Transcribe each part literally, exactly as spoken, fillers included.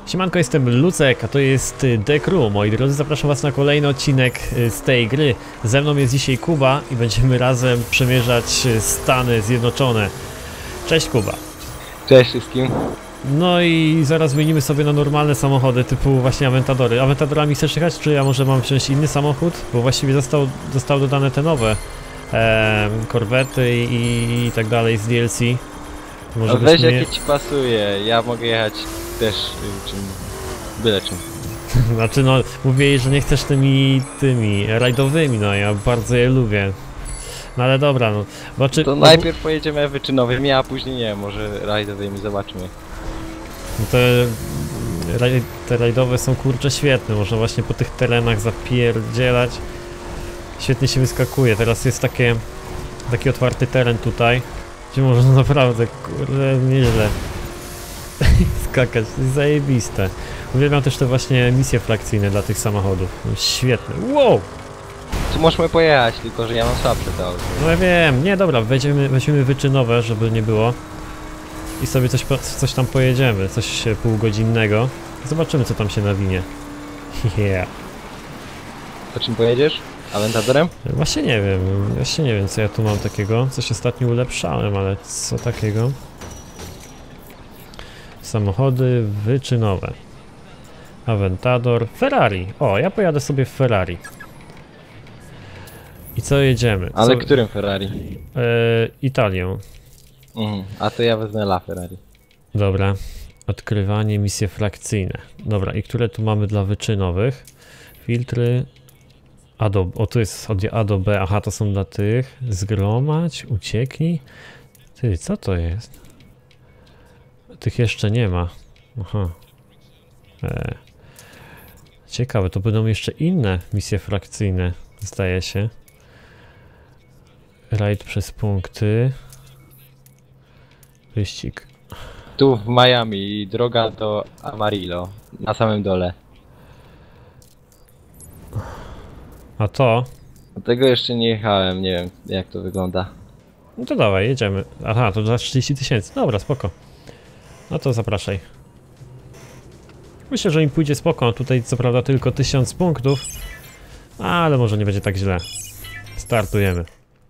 Siemanko, jestem Lucek, a to jest The Crew. Moi drodzy, zapraszam was na kolejny odcinek z tej gry. Ze mną jest dzisiaj Kuba i będziemy razem przemierzać Stany Zjednoczone. Cześć Kuba. Cześć wszystkim. No i zaraz zmienimy sobie na normalne samochody typu właśnie Aventadory. Aventadorami chcesz jechać, czy ja może mam wziąć inny samochód? Bo właściwie został, zostały dodane te nowe e, korwety i, i tak dalej z D L C. Może no weź jakie ci pasuje, ja mogę jechać też czym, byle czym. Znaczy no, mówię, że nie chcesz tymi, tymi rajdowymi, no ja bardzo je lubię. No ale dobra, no. Znaczy, to najpierw pojedziemy wyczynowymi, a później nie, może rajdowymi, zobaczmy. Te, raj, te rajdowe są kurcze świetne, można właśnie po tych terenach zapierdzielać. Świetnie się wyskakuje, teraz jest takie, taki otwarty teren tutaj, gdzie można naprawdę, kurde, nieźle skakać, to jest zajebiste. Uwielbiam też te właśnie misje frakcyjne dla tych samochodów, świetne, wow! Tu możemy pojechać, tylko że ja mam słabsze to auto. No ja wiem, nie dobra, weźmiemy, weźmiemy wyczynowe, żeby nie było. I sobie coś, coś tam pojedziemy, coś półgodzinnego. Zobaczymy, co tam się nawinie. Yeah. To czym pojedziesz? Aventadorem? Właśnie nie wiem, właśnie nie wiem, co ja tu mam takiego. Coś ostatnio ulepszałem, ale co takiego? Samochody wyczynowe. Aventador, Ferrari. O, ja pojadę sobie w Ferrari. I co jedziemy? Ale co... którym Ferrari? E, Italią. Mhm. A to ja wezmę La Ferrari. Dobra. Odkrywanie, misje frakcyjne. Dobra, i które tu mamy dla wyczynowych? Filtry. A do, o, tu jest od A do B. Aha, to są dla tych. Zgromadź, ucieknij. Ty, co to jest? Tych jeszcze nie ma. Aha. E. Ciekawe, to będą jeszcze inne misje frakcyjne, zdaje się. Rajd przez punkty. Wyścig. Tu w Miami, droga do Amarillo, na samym dole. A to? Do tego jeszcze nie jechałem, nie wiem jak to wygląda. No to dawaj, jedziemy. Aha, to za trzydzieści tysięcy. Dobra, spoko. No to zapraszaj. Myślę, że im pójdzie spoko. Tutaj co prawda tylko tysiąc punktów. Ale może nie będzie tak źle. Startujemy.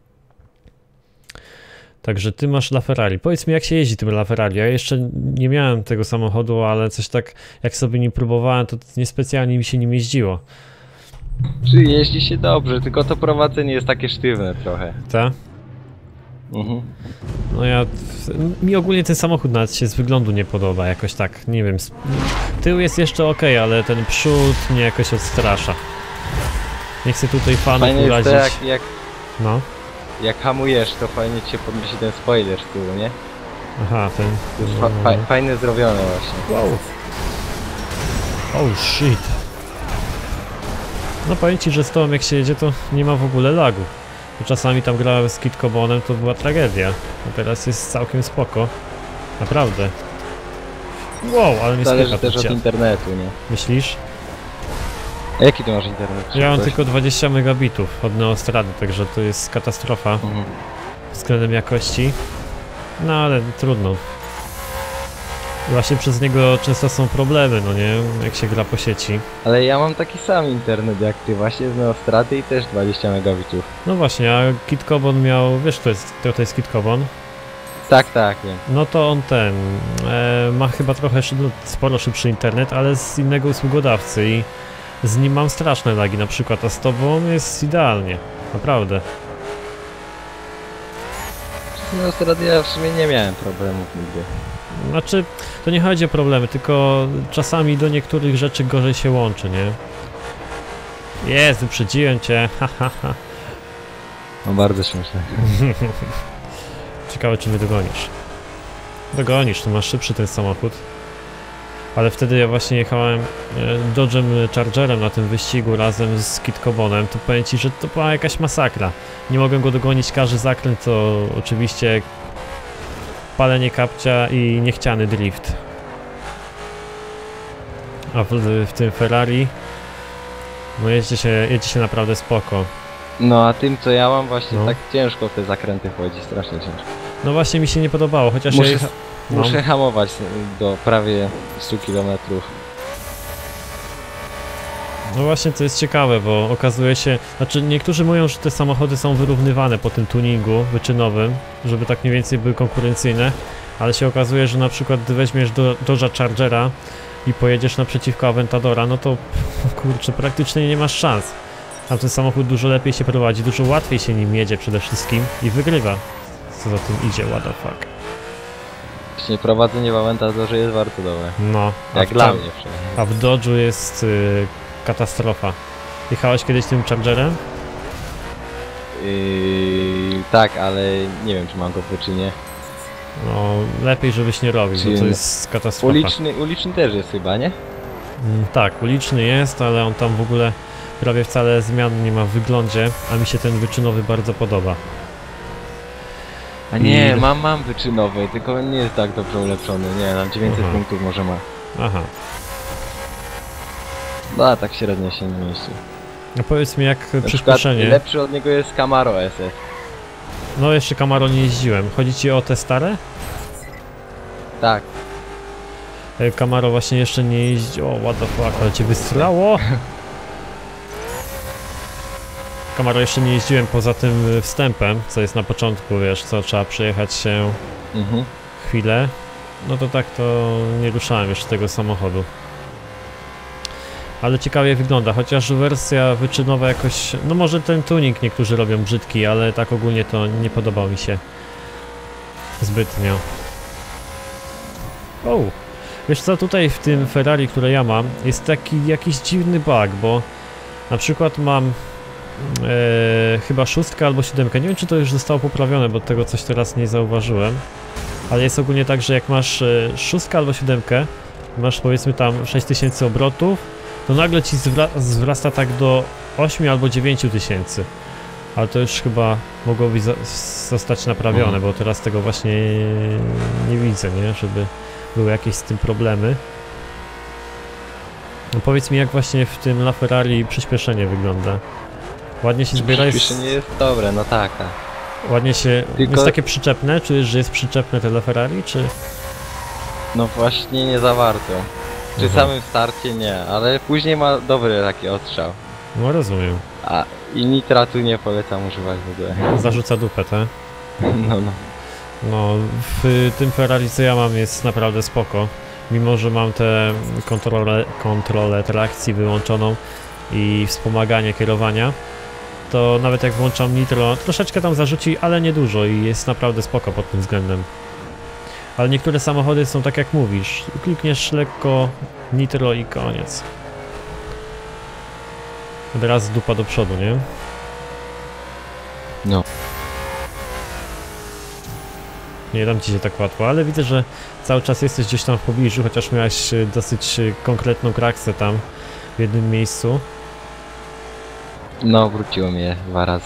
Także ty masz La Ferrari. Powiedz mi, jak się jeździ tym La Ferrari. Ja jeszcze nie miałem tego samochodu, ale coś tak, jak sobie nie próbowałem, to niespecjalnie mi się nim jeździło. Czy jeździ się dobrze, tylko to prowadzenie jest takie sztywne trochę. Tak? Mhm. No ja... Mi ogólnie ten samochód nawet się z wyglądu nie podoba, jakoś tak, nie wiem. Tył jest jeszcze ok, ale ten przód mnie jakoś odstrasza. Nie chcę tutaj fanów fajnie urazić. jest to jak, jak, no. jak hamujesz, to fajnie ci się podnosi ten spoiler z tyłu, nie? Aha, ten... To jest fa fa fajnie zrobione właśnie. Wow. Oh shit. No powiem ci, że z tobą jak się jedzie, to nie ma w ogóle lagu. Bo czasami tam grałem z Kid Cobonem, to była tragedia. A teraz jest całkiem spoko. Naprawdę. Wow, ale mnie zależy też od internetu, nie? Myślisz? A jaki ty masz internet? Ja mam tylko dwadzieścia megabitów od Neostrady, także to jest katastrofa mhm. względem jakości. No ale trudno. Właśnie przez niego często są problemy, no nie? Jak się gra po sieci. Ale ja mam taki sam internet jak ty, właśnie z Neostrady i też dwadzieścia megabitów. No właśnie, a Kid Cobon miał... Wiesz, kto jest, kto to jest Kid Cobon? Tak, tak, wiem. No to on ten... E, ma chyba trochę no, sporo szybszy internet, ale z innego usługodawcy i z nim mam straszne lagi na przykład, a z tobą jest idealnie. Naprawdę. Z Neostrady ja w sumie nie miałem problemów nigdy. Znaczy, to nie chodzi o problemy, tylko czasami do niektórych rzeczy gorzej się łączy, nie? Jest, wyprzedziłem cię, ha, ha, ha. No bardzo śmieszne. Ciekawe, czy mnie dogonisz. Dogonisz, to masz szybszy ten samochód. Ale wtedy ja właśnie jechałem Dodge'em Chargerem na tym wyścigu razem z Kid Cobonem, to powiem ci, że to była jakaś masakra. Nie mogłem go dogonić, każdy zakręt to oczywiście palenie kapcia i niechciany drift. A w, w tym Ferrari no jedzie się, jedzie się naprawdę spoko. No a tym co ja mam właśnie no. tak ciężko w te zakręty chodzi, strasznie ciężko. No właśnie mi się nie podobało, chociaż muszę, ja jecha... no. muszę hamować do prawie stu kilometrów. No właśnie to jest ciekawe, bo okazuje się, znaczy niektórzy mówią, że te samochody są wyrównywane po tym tuningu wyczynowym, żeby tak mniej więcej były konkurencyjne, ale się okazuje, że na przykład gdy weźmiesz do, Dodge'a Chargera i pojedziesz naprzeciwko Aventadora, no to kurczę, praktycznie nie masz szans. Tam ten samochód dużo lepiej się prowadzi, dużo łatwiej się nim jedzie przede wszystkim i wygrywa. Co za tym idzie, what the fuck. Właśnie prowadzenie w Aventadorze jest bardzo dobre. No. Jak dla mnie przynajmniej. A w Dodge'u jest y, katastrofa. Jechałeś kiedyś tym Chargerem? Yy, tak, ale nie wiem, czy mam go w wyczynie. No, lepiej żebyś nie robił, Czyli bo to jest katastrofa. Uliczny, uliczny też jest chyba, nie? Mm, tak, uliczny jest, ale on tam w ogóle prawie wcale zmian nie ma w wyglądzie, a mi się ten wyczynowy bardzo podoba. A nie, I... mam, mam wyczynowy, tylko nie jest tak dobrze ulepszony, nie, tam dziewięćset Aha. punktów może ma. Aha. No a tak średnio się nie mieści. No powiedz mi, jak Na przykład przyspieszenie. lepszy od niego jest Camaro S S. No jeszcze Camaro nie jeździłem. Chodzi ci o te stare? Tak. E, Camaro właśnie jeszcze nie jeździ. O, what the fuck, ale cię wystrzelało! Camaro jeszcze nie jeździłem poza tym wstępem, co jest na początku, wiesz, co trzeba przejechać się Mhm. chwilę. No to tak to nie ruszałem jeszcze tego samochodu. Ale ciekawie wygląda, chociaż wersja wyczynowa jakoś... No może ten tuning niektórzy robią brzydki, ale tak ogólnie to nie podobał mi się zbytnio. O! Wiesz co, tutaj w tym Ferrari, które ja mam, jest taki jakiś dziwny bug, bo na przykład mam e, chyba szóstkę albo siódemkę. Nie wiem, czy to już zostało poprawione, bo tego coś teraz nie zauważyłem. Ale jest ogólnie tak, że jak masz e, szóstkę albo siódemkę, masz powiedzmy tam sześć tysięcy obrotów, to nagle ci zwra zwrasta tak do ośmiu albo dziewięciu tysięcy. Ale to już chyba mogłoby zostać naprawione, mhm. bo teraz tego właśnie nie widzę, nie? Żeby były jakieś z tym problemy. No powiedz mi, jak właśnie w tym LaFerrari przyspieszenie wygląda. Ładnie się zbiera, jest... Przyspieszenie jest dobre, no tak, tak. Ładnie się... Tylko... Jest takie przyczepne? Czujesz, że jest przyczepne te LaFerrari, czy... No właśnie nie za bardzo. Przy Aha. samym starcie nie, ale później ma dobry taki odstrzał. No rozumiem. A i nitratu nie polecam używać w ogóle. Zarzuca dupę, tak? No, no. No, w tym Ferrari, co ja mam, jest naprawdę spoko. Mimo że mam tę kontrolę, kontrolę trakcji wyłączoną i wspomaganie kierowania, to nawet jak włączam nitro, troszeczkę tam zarzuci, ale nie dużo i jest naprawdę spoko pod tym względem. Ale niektóre samochody są tak jak mówisz, klikniesz lekko nitro i koniec. Od razu dupa do przodu, nie? No. Nie dam ci się tak łatwo, ale widzę, że cały czas jesteś gdzieś tam w pobliżu, chociaż miałeś dosyć konkretną kraksę tam w jednym miejscu. No, wróciło mnie dwa razy.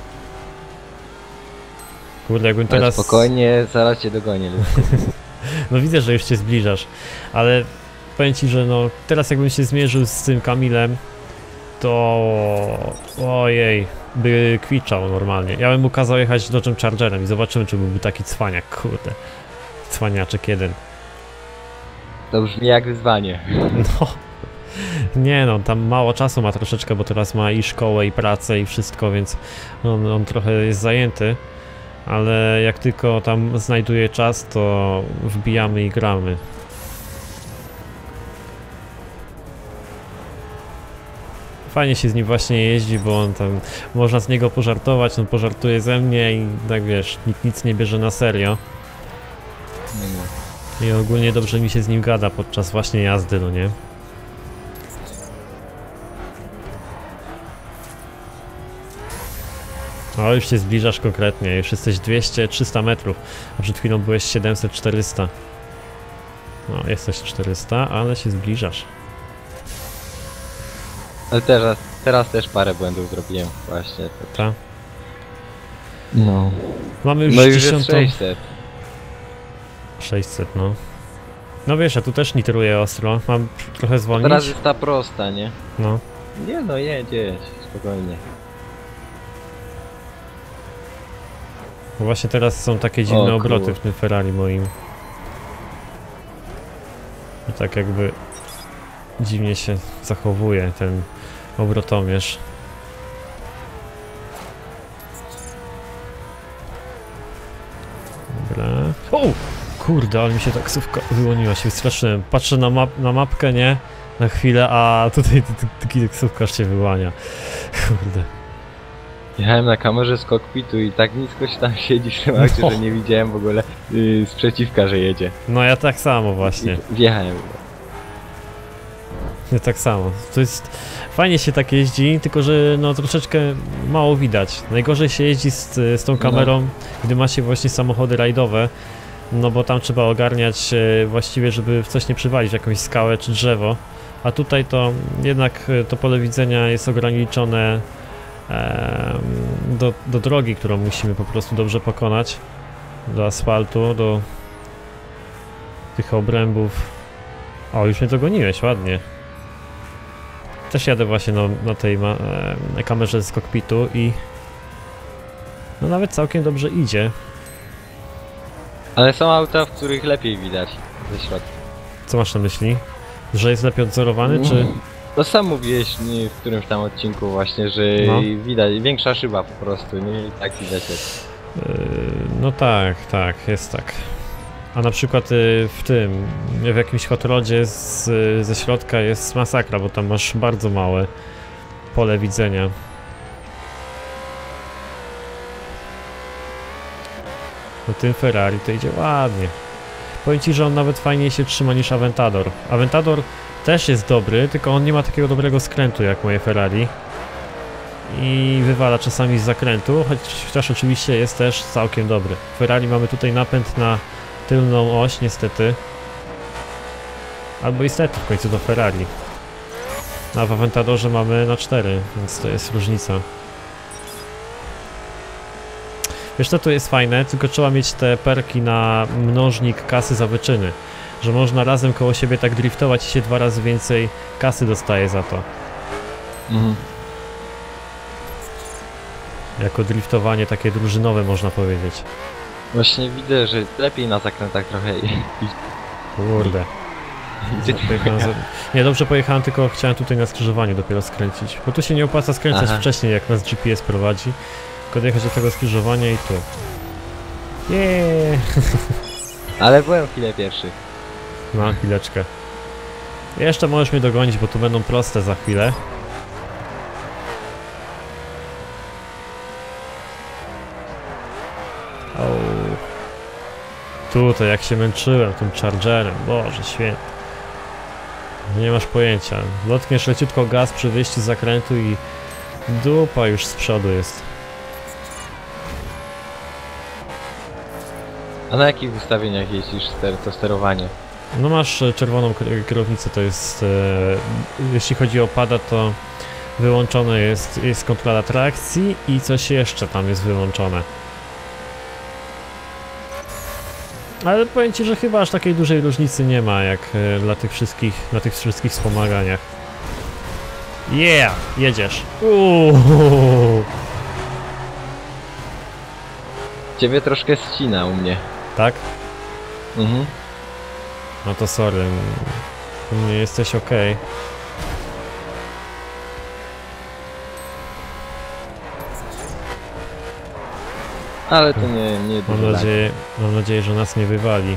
Kurde, jakbym Ale teraz... spokojnie, zaraz cię dogonię. No widzę, że już cię zbliżasz, ale powiem ci, że no teraz jakbym się zmierzył z tym Kamilem, to... ojej, by kwiczał normalnie. Ja bym mu kazał jechać Dodge'em Chargerem i zobaczymy, czy byłby taki cwaniak, kurde. Cwaniaczek jeden. To brzmi jak wyzwanie. No. Nie no, tam mało czasu ma troszeczkę, bo teraz ma i szkołę, i pracę, i wszystko, więc on, on trochę jest zajęty. Ale jak tylko tam znajduje czas, to wbijamy i gramy. Fajnie się z nim właśnie jeździ, bo on tam... Można z niego pożartować, on pożartuje ze mnie i tak wiesz, nikt nic nie bierze na serio. I ogólnie dobrze mi się z nim gada podczas właśnie jazdy, no nie? O, już się zbliżasz konkretnie, już jesteś dwieście trzysta metrów, a przed chwilą byłeś siedemset czterysta. No, jesteś czterysta, ale się zbliżasz. Ale teraz, teraz też parę błędów zrobiłem właśnie. Ta? No. Mamy już no już dziesiątą... jest sześćset. sześćset, no. No wiesz, ja tu też nitruję ostro, mam trochę zwolnić. Teraz jest ta prosta, nie? No. Nie no, jedź, jedź, spokojnie. Bo właśnie teraz są takie dziwne O, obroty cool. w tym Ferrari moim. I tak jakby... dziwnie się zachowuje ten obrotomierz. Dobra. O! Kurde, ale mi się taksówka wyłoniła, się wystraszyłem. Patrzę na, map na mapkę, nie? Na chwilę, a tutaj taki taksówkarz się wyłania. Kurde. Jechałem na kamerze z kokpitu i tak nisko się tam siedzi w tym akcie, no. że nie widziałem w ogóle yy, sprzeciwka, że jedzie. No ja tak samo właśnie. I wjechałem. Ja tak samo. To jest... Fajnie się tak jeździ, tylko że no troszeczkę mało widać. Najgorzej się jeździ z, z tą kamerą, no. gdy ma się właśnie samochody rajdowe. No bo tam trzeba ogarniać e, właściwie, żeby w coś nie przywalić, w jakąś skałę czy drzewo. A tutaj to jednak to pole widzenia jest ograniczone e, do, do drogi, którą musimy po prostu dobrze pokonać. Do asfaltu, do tych obrębów. O, już mnie dogoniłeś, ładnie. Też jadę właśnie no, na tej ma, e, kamerze z kokpitu i no nawet całkiem dobrze idzie. Ale są auta, w których lepiej widać ze środka. Co masz na myśli? Że jest lepiej odzorowany, czy...? To sam mówiłeś w którymś tam odcinku właśnie, że no. widać, większa szyba po prostu, nie? I tak widać jest. Yy, no tak, tak, jest tak. A na przykład yy, w tym, w jakimś hot rodzie z, yy, ze środka jest masakra, bo tam masz bardzo małe pole widzenia. No tym Ferrari to idzie ładnie. Powiem ci, że on nawet fajniej się trzyma niż Aventador. Aventador też jest dobry, tylko on nie ma takiego dobrego skrętu jak moje Ferrari. I wywala czasami z zakrętu, choć, chociaż oczywiście jest też całkiem dobry. W Ferrari mamy tutaj napęd na tylną oś, niestety. Albo niestety w końcu do Ferrari. A w Aventadorze mamy na cztery, więc to jest różnica. Wiesz co, to jest fajne, tylko trzeba mieć te perki na mnożnik kasy za wyczyny. Że można razem koło siebie tak driftować i się dwa razy więcej kasy dostaje za to. Mhm. Jako driftowanie takie drużynowe, można powiedzieć. Właśnie widzę, że lepiej na zakrętach trochę i... Kurde. Za... Nie, dobrze pojechałem, tylko chciałem tutaj na skrzyżowaniu dopiero skręcić. Bo tu się nie opłaca skręcać Aha. wcześniej, jak nas G P S prowadzi. Tylko dojechać do tego skrzyżowania i tu. Jeee. Ale byłem chwilę pierwszy. No, chwileczkę. Jeszcze możesz mnie dogonić, bo tu będą proste za chwilę. O. Tutaj jak się męczyłem tym Chargerem, Boże święty. Nie masz pojęcia. Dotkniesz leciutko gaz przy wyjściu z zakrętu i dupa już z przodu jest. A na jakich ustawieniach jeździsz ster to sterowanie? No masz czerwoną kierownicę, to jest... E, jeśli chodzi o pada, to wyłączone jest, jest kontrola trakcji i coś jeszcze tam jest wyłączone. Ale powiem ci, że chyba aż takiej dużej różnicy nie ma jak e, dla tych wszystkich, na tych wszystkich wspomaganiach. Yeah! Jedziesz! Uuu. Ciebie troszkę ścina u mnie. Tak? Mhm. No to sorry. U mnie jesteś ok. Ale to nie... nie mam, nadzieję, mam nadzieję, że nas nie wywali.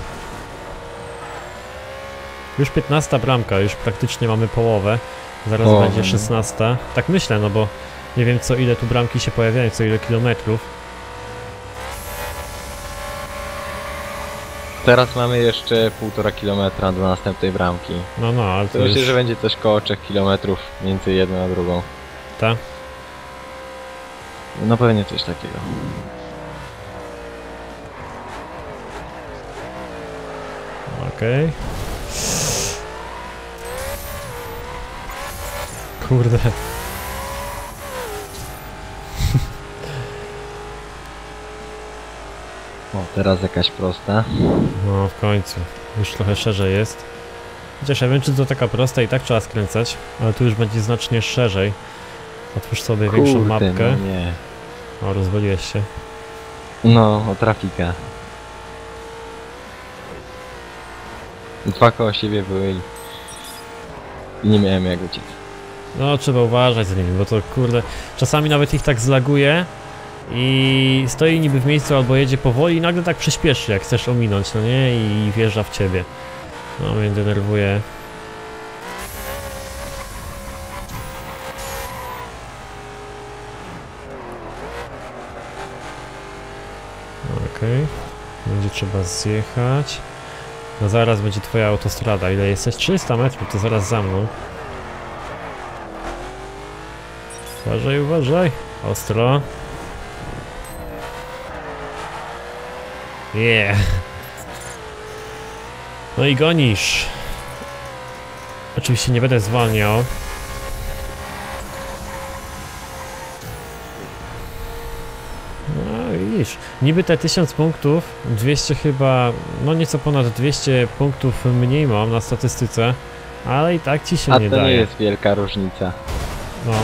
Już piętnasta bramka, już praktycznie mamy połowę. Zaraz o, będzie szesnasta. Tak myślę, no bo nie wiem co ile tu bramki się pojawiają, co ile kilometrów. Teraz mamy jeszcze półtora kilometra do następnej bramki. No, no, ale to, to już... myślę, że będzie coś koło trzech kilometrów między jedną a drugą. Tak? No pewnie coś takiego. Okej. Okay. Kurde. O, teraz jakaś prosta. No w końcu. Już trochę szerzej jest. Chociaż ja wiem, czy to taka prosta i tak trzeba skręcać, ale tu już będzie znacznie szerzej. Otwórz sobie Kurde, większą mapkę. No nie. O, rozwaliłeś się. No, o trafika. Dwa koło siebie były. I nie miałem jak uciec. No trzeba uważać z nimi, bo to kurde, czasami nawet ich tak zlaguje i stoi niby w miejscu albo jedzie powoli i nagle tak przyspieszy, jak chcesz ominąć, no nie? I wjeżdża w ciebie. No mnie denerwuje. Okej, okay. Będzie trzeba zjechać. No zaraz będzie twoja autostrada. Ile jesteś? trzysta metrów, to zaraz za mną. Uważaj, uważaj. Ostro. Yeah. No i gonisz. Oczywiście nie będę zwalniał. No widzisz, niby te tysiąc punktów, dwieście chyba, no nieco ponad dwieście punktów mniej mam na statystyce, ale i tak ci się A nie to daje. nie jest wielka różnica. No.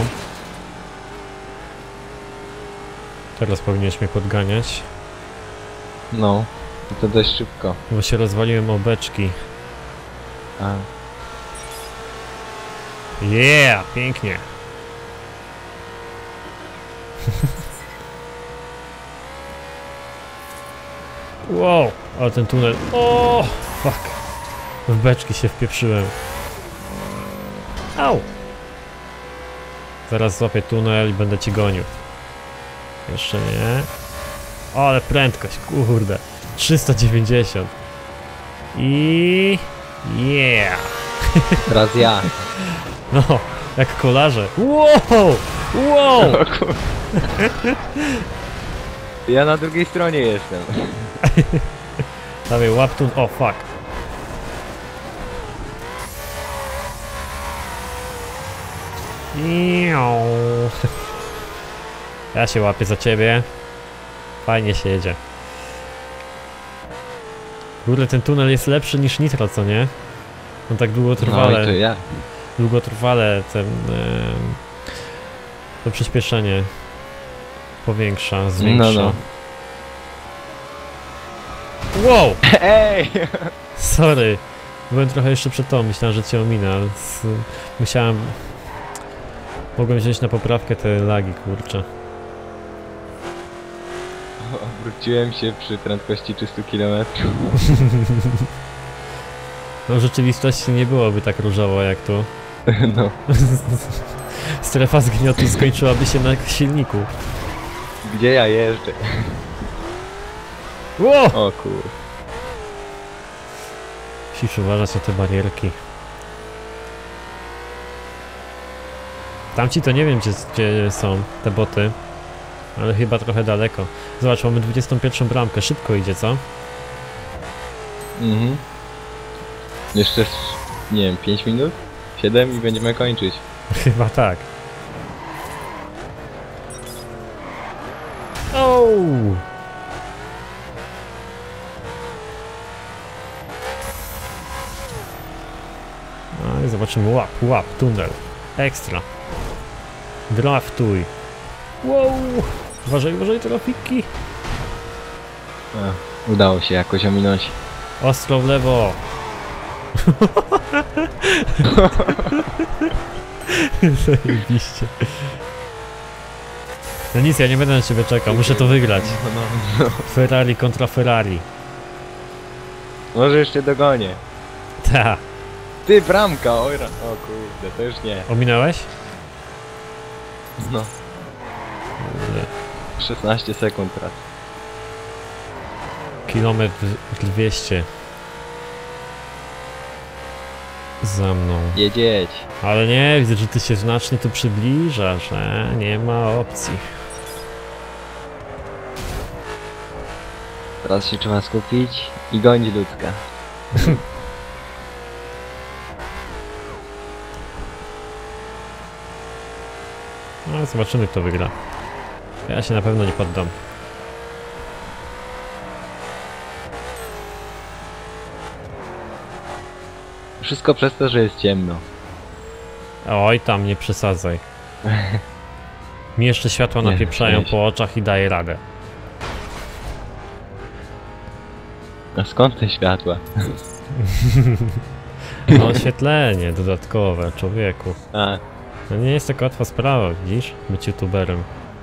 Teraz powinieneś mnie podganiać. No, to dość szybko. Bo się rozwaliłem o beczki. A. Yeah, pięknie. Wow, ale ten tunel. O, fuck. W beczki się wpieprzyłem. Au. Zaraz złapię tunel i będę ci gonił. Jeszcze nie. O, ale prędkość, kurde. trzysta dziewięćdziesiąt. I... Yeah. Teraz ja. No, jak kolarze. Wow! Wow! Ja na drugiej stronie jestem. Dawaj, łap tu... O, fuck. Iu. Ja się łapię za ciebie. Fajnie się jedzie. W ogóle ten tunel jest lepszy niż nitro, co nie? On tak długotrwale... No i to ja. Długotrwale ten... Yy, to przyspieszenie powiększa, zwiększa. No, no. Wow! Ej! Sorry. Byłem trochę jeszcze przed tą, myślałem, że cię ominę, ale z, musiałem... Mogłem wziąć na poprawkę te lagi, kurczę. Obróciłem się przy prędkości trzysta kilometrów. No w rzeczywistości nie byłoby tak różowo jak tu. No. Strefa zgniotu skończyłaby się na silniku. Gdzie ja jeżdżę? Wow! O kur... Musisz uważać na te barierki. Tamci to nie wiem gdzie, gdzie są te boty. Ale chyba trochę daleko. Zobacz, mamy dwudziestą pierwszą bramkę. Szybko idzie, co? Mhm. Jeszcze, nie wiem, pięć minut? siedem i będziemy kończyć. Chyba tak. Ooo! No i zobaczymy. Łap, łap, tunel. Ekstra. Draftuj. Wow! Uważaj, uważaj, trafiki. A, udało się jakoś ominąć. Ostro w lewo. Zajebiście. No nic, ja nie będę na ciebie czekał, muszę to wygrać. No, no, no. Ferrari kontra Ferrari. Może jeszcze dogonię. Ta. Ty, bramka! Oj, ra- o kurde, to już nie. Ominąłeś? No, szesnaście sekund teraz. Kilometr dwieście. Za mną. Jedź, jedź. Ale nie, widzę, że ty się znacznie tu przybliżasz, e? Nie ma opcji. Teraz się trzeba skupić i gonić ludzka. No, zobaczymy, kto wygra. Ja się na pewno nie poddam. Wszystko przez to, że jest ciemno. Oj, tam nie przesadzaj. Mi jeszcze światła Nie, napieprzają weź. po oczach i daje radę. A skąd te światła? No, oświetlenie dodatkowe, człowieku. A, No nie jest taka łatwa sprawa, widzisz? Być youtuberem.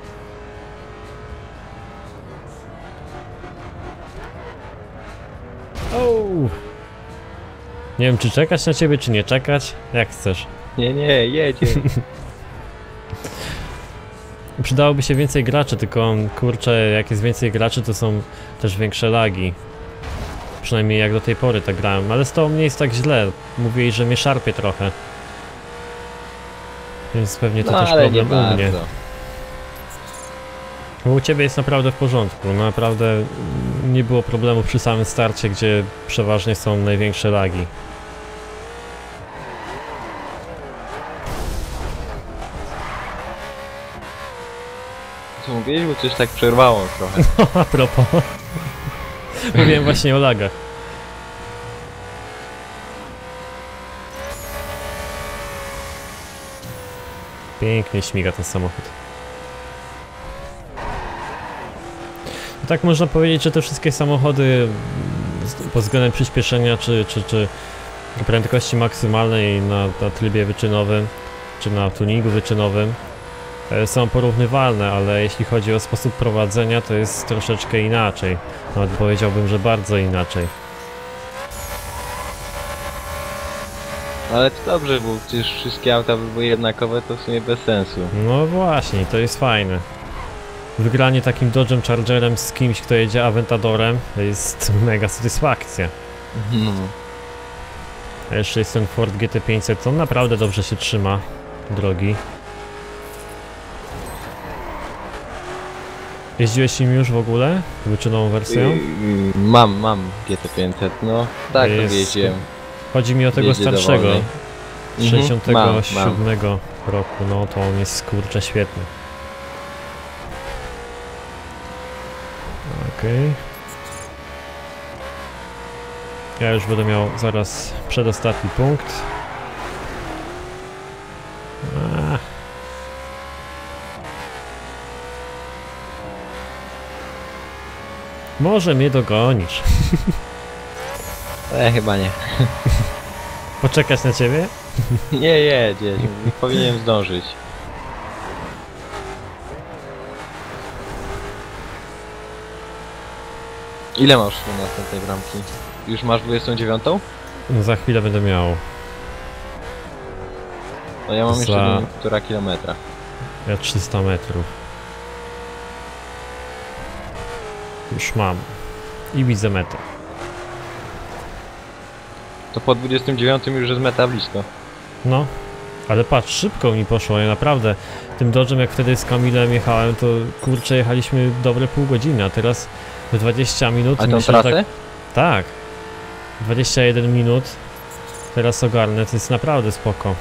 Ouu. Nie wiem, czy czekać na ciebie, czy nie czekać? Jak chcesz. nie, nie, jedzie. Przydałoby się więcej graczy, tylko kurczę, jak jest więcej graczy, to są też większe lagi. Przynajmniej jak do tej pory tak grałem, ale z tobą nie jest tak źle. Mówię, że mnie szarpie trochę. Więc pewnie to No, też ale nie problem u mnie. bardzo. Bo u ciebie jest naprawdę w porządku. Naprawdę nie było problemu przy samym starcie, gdzie przeważnie są największe lagi. Co mówiłeś, bo coś tak przerwało trochę. A propos. Mówiłem właśnie o lagach. Pięknie śmiga ten samochód. No tak można powiedzieć, że te wszystkie samochody pod względem przyspieszenia czy, czy, czy prędkości maksymalnej na, na trybie wyczynowym czy na tuningu wyczynowym są porównywalne, ale jeśli chodzi o sposób prowadzenia, to jest troszeczkę inaczej. Nawet powiedziałbym, że bardzo inaczej. Ale to dobrze, bo przecież wszystkie auta by były jednakowe, to w sumie bez sensu. No właśnie, to jest fajne. Wygranie takim Dodge'em Chargerem z kimś, kto jedzie Aventadorem, to jest mega satysfakcja. No. A jeszcze jest ten Ford G T pięćset, on naprawdę dobrze się trzyma drogi. Jeździłeś im już w ogóle? Wyczynową wersją? Yy, mam, mam G T pięćset, no. Tak, to Jest- jeździłem. Chodzi mi o tego Jeździ starszego, dowolnej. z sześćdziesiątego siódmego Mhm, mam, roku, no to on jest kurczę świetny. Okej. Ja już będę miał zaraz przedostatni punkt. A. Może mnie dogonisz. E, chyba nie. Poczekać na ciebie? Nie, jedź, jedź. Powinienem zdążyć. Ile masz na następnej bramki? Już masz dwudziestą dziewiątą? No za chwilę będę miał. No ja mam jeszcze Za- do półtora kilometra. Ja trzysta metrów. Już mam. I widzę metę. To po dwudziestym dziewiątym już jest meta blisko. No. Ale patrz, szybko mi poszło, ja naprawdę tym Dodge'em jak wtedy z Kamilem jechałem, to kurczę jechaliśmy dobre pół godziny, a teraz w dwadzieścia minut... A tą myślę, że trasę? Tak, tak. dwadzieścia jeden minut. Teraz ogarnę, to jest naprawdę spoko.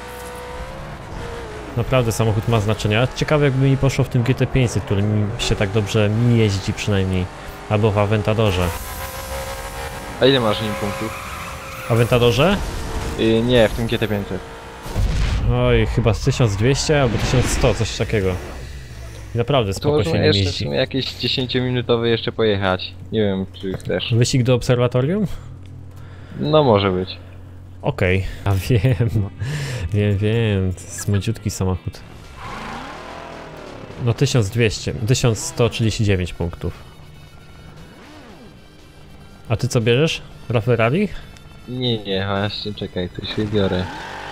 Naprawdę samochód ma znaczenie, a ciekawe jakby mi poszło w tym G T pięćset, który mi się tak dobrze mi jeździ przynajmniej. Albo w Aventadorze. A ile masz nim punktów? W Aventadorze? Yy, nie, w tym G T pięćset. Oj, chyba z tysiąc dwieście albo tysiąc sto, coś takiego. I naprawdę To spoko można się nie jeszcze w jeździ. sumie jakieś dziesięciominutowy jeszcze pojechać. Nie wiem, czy chcesz. Wyścig do obserwatorium? No może być. Okej, a wiem, wiem, wiem, to jest młodziutki samochód. No tysiąc dwieście, tysiąc sto trzydzieści dziewięć punktów. A ty co bierzesz? Ferrari? Nie, nie, właśnie czekaj, coś wybiorę.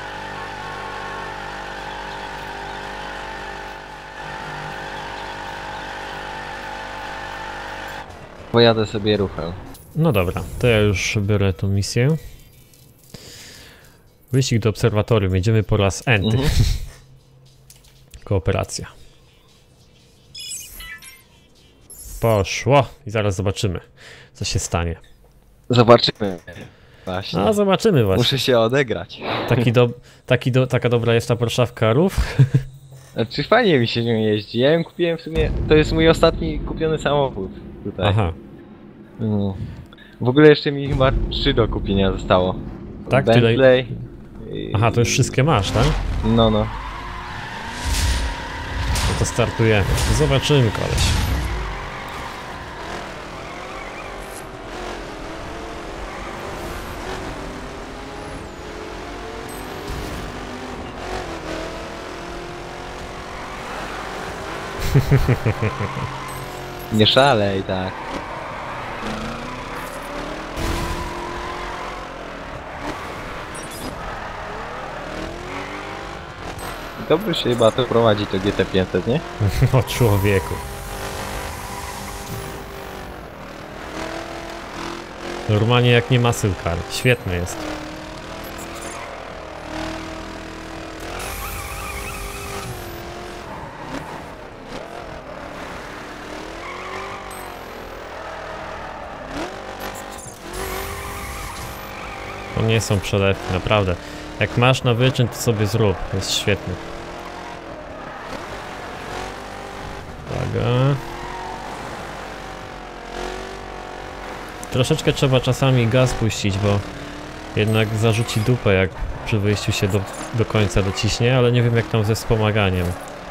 Pojadę sobie ruchem. No dobra, to ja już biorę tą misję. Wyścig do obserwatorium, jedziemy po raz enty. Mhm. Kooperacja. Poszło i zaraz zobaczymy, co się stanie. Zobaczymy. Właśnie. A zobaczymy właśnie. Muszę się odegrać. Taki do, taki do, taka dobra jest ta Warszawka Rów. Znaczy fajnie mi się nią jeździ. Ja ją kupiłem w sumie. To jest mój ostatni kupiony samochód. Tutaj. Aha, No. W ogóle jeszcze mi chyba trzy do kupienia zostało. Tak? Tyle- Bentley. i- aha, to już wszystkie masz, tak? No, no. No to startujemy. Zobaczymy, koleś. Nie szalej, tak. Dobrze się chyba to prowadzi to G T pięćset, nie? O człowieku. Normalnie jak nie muscle car. Świetny jest. To nie są przelewki, naprawdę. Jak masz na wyczyn, to sobie zrób. Jest świetny. Uwaga. Troszeczkę trzeba czasami gaz puścić, bo jednak zarzuci dupę, jak przy wyjściu się do, do końca dociśnie, ale nie wiem jak tam ze wspomaganiem.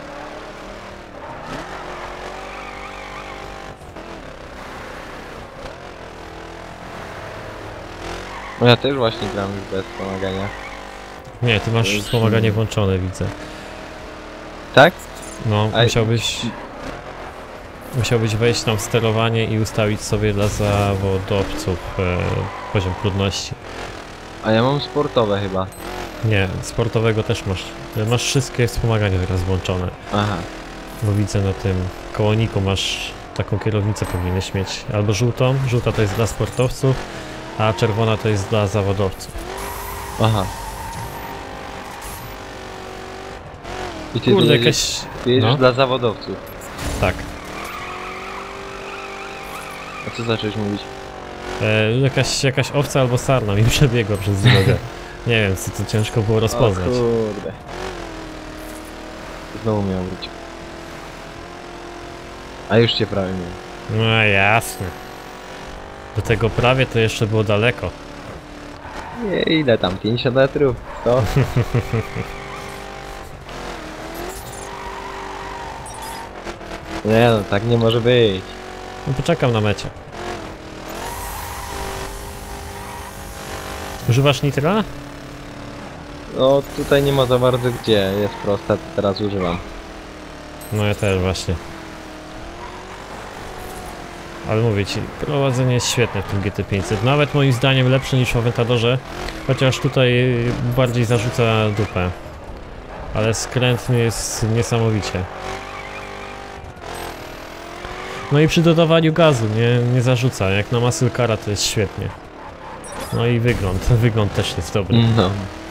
No ja też właśnie gram już bez wspomagania. Nie, ty masz Już wspomaganie nie. włączone, widzę. Tak? No, A- musiałbyś... Musiałbyś wejść tam w sterowanie i ustawić sobie dla zawodowców e, poziom trudności. A ja mam sportowe chyba. Nie, sportowego też masz. Masz wszystkie wspomagania teraz włączone. Aha. Bo widzę na tym kołoniku masz taką kierownicę powinieneś mieć. Albo żółtą, żółta to jest dla sportowców, a czerwona to jest dla zawodowców. Aha. I ty Kurde, jedziesz, jakaś... ty jedziesz no. dla zawodowców. Tak. A co zacząłeś mówić? E, jakaś, jakaś owca albo sarna mi przebiegła przez drogę. Nie wiem, co to ciężko było rozpoznać. O kurde. Znowu miał być. A już cię prawie miał. No jasne. Do tego prawie to jeszcze było daleko. Nie, ile tam? pięćdziesiąt metrów? sto? Nie no, tak nie może być. No poczekam na mecie. Używasz nitra? No tutaj nie ma za bardzo gdzie, jest prosta, to teraz używam. No ja też właśnie. Ale mówię ci, prowadzenie jest świetne w tym G T pięćset. Nawet moim zdaniem lepsze niż w Aventadorze. Chociaż tutaj bardziej zarzuca dupę. Ale skrętny jest niesamowicie. No i przy dodawaniu gazu nie, nie zarzuca. Jak na muscle cara to jest świetnie. No i wygląd. Wygląd też jest dobry. No.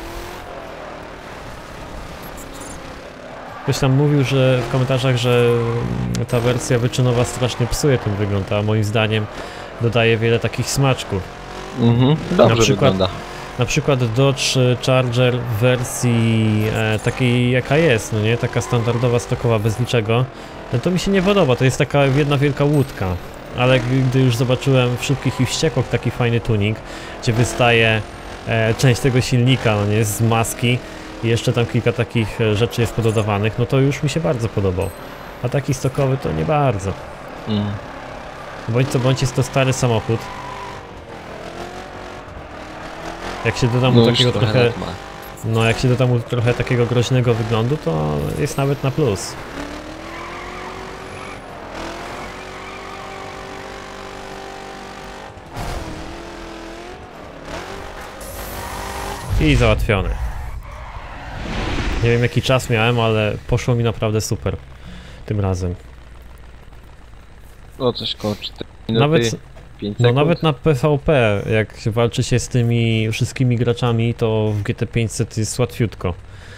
Ktoś tam mówił, że w komentarzach, że ta wersja wyczynowa strasznie psuje ten wygląd, a moim zdaniem dodaje wiele takich smaczków. Mhm, dobrze Na przykład- wygląda. Na przykład Dodge Charger w wersji e, takiej jaka jest, no nie? Taka standardowa, stokowa, bez niczego. No to mi się nie podoba, to jest taka jedna wielka łódka. Ale gdy już zobaczyłem w Szybkich i Wściekłych taki fajny tuning, gdzie wystaje e, część tego silnika, no nie? Z maski i jeszcze tam kilka takich e, rzeczy jest pododawanych, no to już mi się bardzo podobał. A taki stokowy to nie bardzo. Mm. Bądź co bądź jest to stary samochód. Jak się doda mu No już takiego trochę, lat ma. no jak się doda mu trochę takiego groźnego wyglądu, to jest nawet na plus. I załatwiony. Nie wiem jaki czas miałem, ale poszło mi naprawdę super tym razem. O, coś koło cztery minuty, Nawet, pięć no sekund. nawet na P V P, jak się walczy się z tymi wszystkimi graczami, to w G T pięćset jest łatwiutko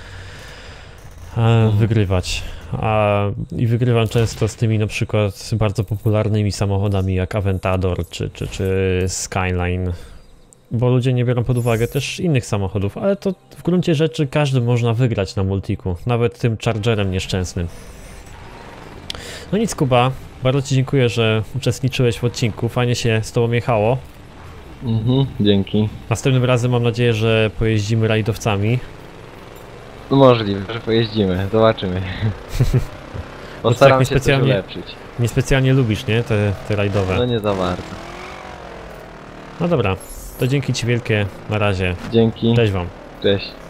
e, wygrywać. A, I wygrywam często z tymi na przykład bardzo popularnymi samochodami jak Aventador czy, czy, czy Skyline. Bo ludzie nie biorą pod uwagę też innych samochodów, ale to w gruncie rzeczy każdy można wygrać na multiku, nawet tym Chargerem nieszczęsnym. No nic Kuba, bardzo Ci dziękuję, że uczestniczyłeś w odcinku, fajnie się z Tobą jechało. Mhm, dzięki. Następnym razem mam nadzieję, że pojeździmy rajdowcami. No możliwe, że pojeździmy, zobaczymy. tak Postaram się coś niespecjalnie- ulepszyć. Niespecjalnie lubisz, nie? Te, te rajdowe. No nie za bardzo. No dobra, to dzięki Ci wielkie, na razie, Dzięki, cześć Wam. cześć.